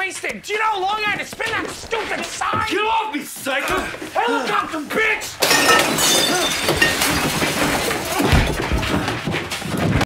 wasted. Do you know how long I had to spin that stupid sign? Get off me, psycho! Helicopter, bitch!